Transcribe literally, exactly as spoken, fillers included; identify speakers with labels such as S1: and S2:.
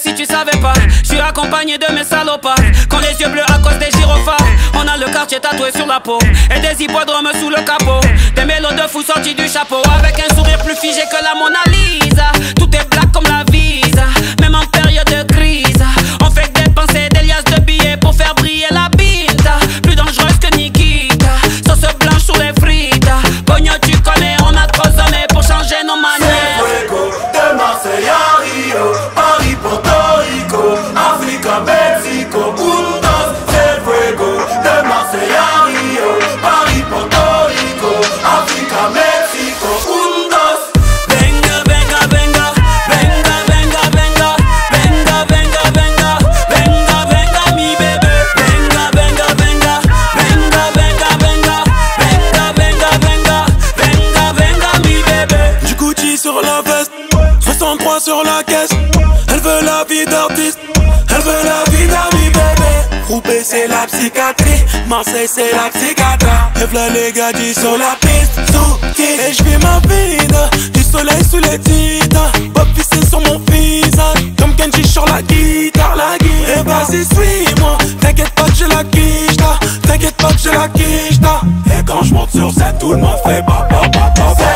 S1: si tu savais pas. Je suis accompagné de mes salopards, quand les yeux bleus à cause des gyrophares. On a le quartier tatoué sur la peau et des hippodromes sous le capot. Des mélos de fous sortis du chapeau, avec un sourire plus figé que la Mona Lisa. Tout est black comme la visa, même en période de crise. On fait dépenser des liasses de billets pour faire briller la binta. Plus dangereuse que Nikita, sauce blanche sur les frites. Pogno tu connais, on a trop sonné pour changer nos manières.
S2: Fuego, de Marseille à Rio, Paris, Porto Rico, Africa, Mexico, Puntos. C'est fuego, de Marseille à Rio, Paris, Porto Rico, Africa, Mexico, Puntos.
S1: Venga, venga, venga, venga, venga, venga, venga, venga, venga, venga, venga, mi bébé. Venga, venga, venga, venga, venga, venga, venga, venga, venga, venga, venga, mi bébé.
S3: Du Gucci sur la veste, soixante-trois sur la caisse. Elle veut la vie d'artiste, elle veut la vie d'amis bébé. Roubaix c'est la psychiatrie, Marseille c'est la psychiatre. Et v'là les gadis sur la piste, sous et j'vis ma vie, du soleil sous les titres. Bob vissé sur mon visage, comme Kenji sur la guitare, la guitare. Et vas-y suis-moi, t'inquiète pas que j'ai la quicheta, t'inquiète pas que j'ai la quicheta. Et quand j'monte sur scène tout le monde fait ba ba ba ba ba.